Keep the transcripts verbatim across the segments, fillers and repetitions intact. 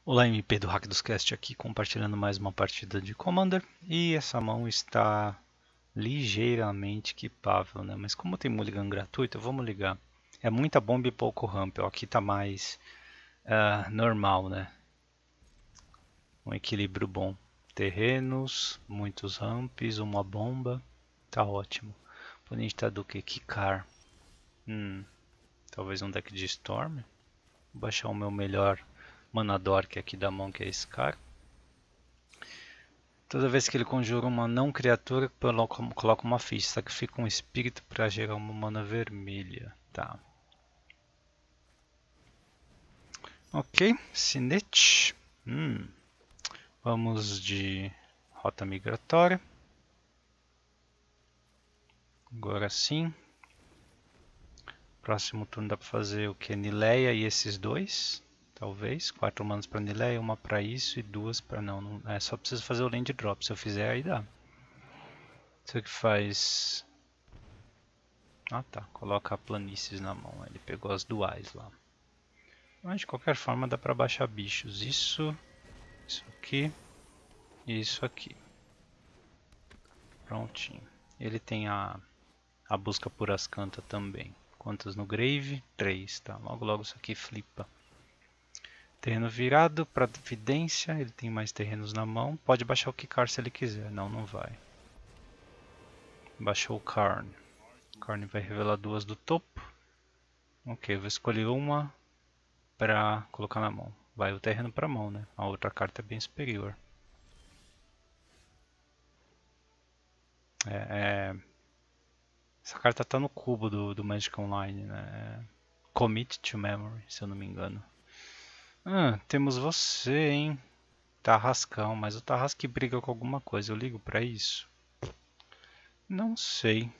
Olá, M P do Hack dos Cast aqui, compartilhando mais uma partida de Commander. E essa mão está ligeiramente equipável, né? Mas como tem mulligan gratuito, vamos ligar. É muita bomba e pouco ramp. Aqui está mais uh, normal, né? Um equilíbrio bom. Terrenos, muitos ramps, uma bomba. Tá ótimo. O oponente está do que? Kikar. Hum, talvez um deck de Storm. Vou baixar o meu melhor Mana Dork aqui da mão, que é esse cara. Toda vez que ele conjura uma não criatura, coloca uma ficha, sacrifica um espírito para gerar uma mana vermelha. Tá. Ok, Sinete. Hum. Vamos de rota migratória. Agora sim. Próximo turno dá para fazer o que? Nileia e esses dois. Talvez. Quatro manas para Nileia, uma para isso e duas para não, não. É, só preciso fazer o land drop. Se eu fizer, aí dá. Isso aqui faz... Ah tá, coloca planícies na mão. Ele pegou as duais lá. Mas de qualquer forma dá para baixar bichos. Isso, isso aqui e isso aqui. Prontinho. Ele tem a, a busca por Azcanta também. Quantas no Grave? Três, tá? Logo logo isso aqui flipa. Terreno virado para Vidência. Ele tem mais terrenos na mão. Pode baixar o Kikar se ele quiser. Não, não vai. Baixou o Karn. O Karn vai revelar duas do topo. Ok, vou escolher uma para colocar na mão. Vai o terreno para a mão, né? A outra carta é bem superior. É, é... Essa carta tá no cubo do, do Magic Online, né? Commit to Memory, se eu não me engano. Ah, temos você, hein? Tarrascão, mas o Tarrasque briga com alguma coisa. Eu ligo pra isso? Não sei.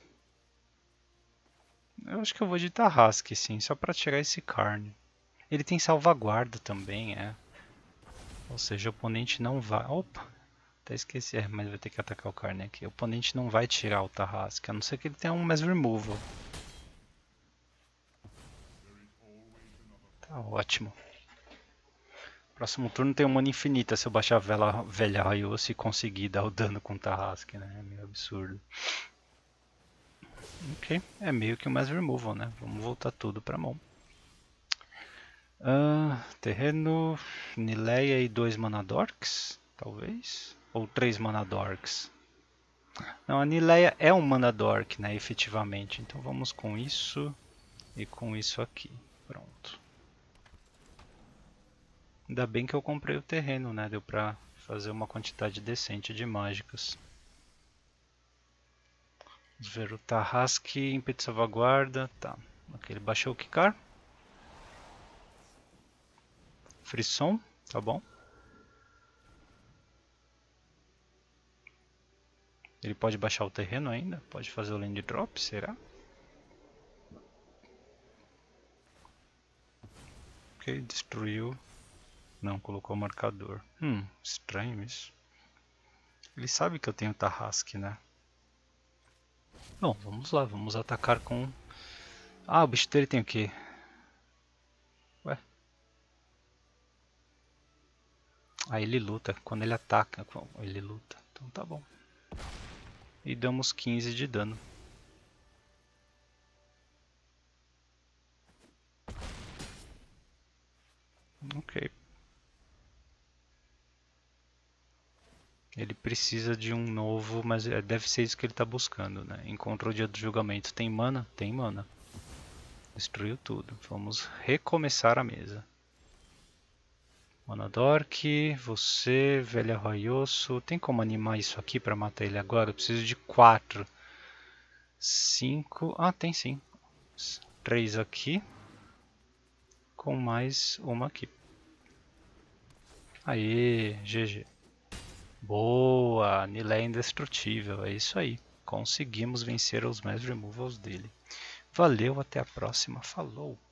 Eu acho que eu vou de Tarrasque, sim, só pra tirar esse Karn. Ele tem salvaguarda também, é. Ou seja, o oponente não vai... Opa! Até esqueci, é, mas vai ter que atacar o Karn aqui. O oponente não vai tirar o Tarrasque, a não ser que ele tenha um Mass Removal. Tá ótimo. Próximo turno tem um mana infinita se eu baixar a vela, velha Raios e conseguir dar o dano com o Tarrasque, né? É meio absurdo. Ok, é meio que um Mass Removal, né? Vamos voltar tudo pra mão. Uh, terreno, Nileia e dois Mana Dorks, talvez? Ou três Mana Dorks. Não, a Nileia é um Mana Dork, né? Efetivamente. Então vamos com isso e com isso aqui. Pronto. Ainda bem que eu comprei o terreno, né? Deu pra fazer uma quantidade decente de mágicas. Vamos ver o Tarrasque, ímpeto de salvaguarda. Tá. Ok, ele baixou o Kikar. Frisson, tá bom. Ele pode baixar o terreno ainda? Pode fazer o land drop, será? Ok, destruiu. Não, colocou o marcador. Hum, estranho isso. Ele sabe que eu tenho Tarrasque, né? Bom, vamos lá, vamos atacar com... Ah, o bicho dele tem o quê? Ué? Ah, ele luta. Quando ele ataca, ele luta. Então tá bom. E damos quinze de dano. Ok. Ele precisa de um novo, mas deve ser isso que ele está buscando, né? Encontrou o dia do julgamento. Tem mana? Tem mana. Destruiu tudo. Vamos recomeçar a mesa. Mana Dork, você, Velha Arroioso. Tem como animar isso aqui para matar ele agora? Eu preciso de quatro. cinco. Ah, tem sim. três aqui. Com mais uma aqui. Aê, G G. Boa, Nileia indestrutível, é isso aí. Conseguimos vencer os Mass Removals dele. Valeu, até a próxima, falou!